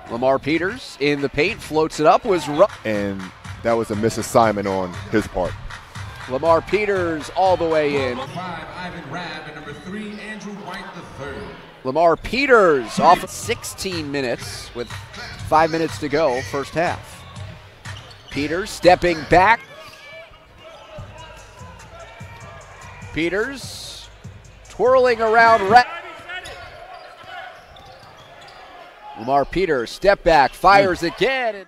Lamar Peters in the paint, floats it up, and that was a misassignment on his part. Lamar Peters all the way in. Number 5, Ivan Rabb, and number 3, Andrew White III. Lamar Peters off 16 minutes with 5 minutes to go, first half. Peters stepping back. Peters twirling around. Lamar Peters, step back, fires again.